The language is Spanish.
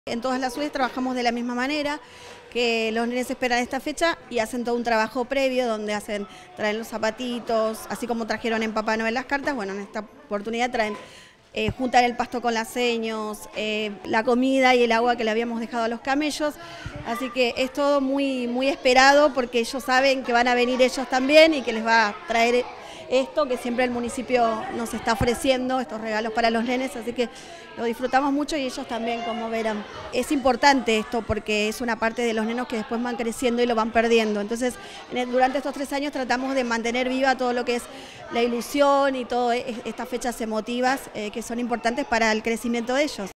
En todas las UES trabajamos de la misma manera, que los nenes esperan esta fecha y hacen todo un trabajo previo donde traen los zapatitos, así como trajeron en Papá Noel las cartas. Bueno, en esta oportunidad juntan el pasto con las seños, la comida y el agua que le habíamos dejado a los camellos, así que es todo muy esperado porque ellos saben que van a venir ellos también y que les va a traer esto que siempre el municipio nos está ofreciendo, estos regalos para los nenes, así que lo disfrutamos mucho y ellos también, como verán. Es importante esto porque es una parte de los nenos que después van creciendo y lo van perdiendo, entonces durante estos 3 años tratamos de mantener viva todo lo que es la ilusión y todas estas fechas emotivas que son importantes para el crecimiento de ellos.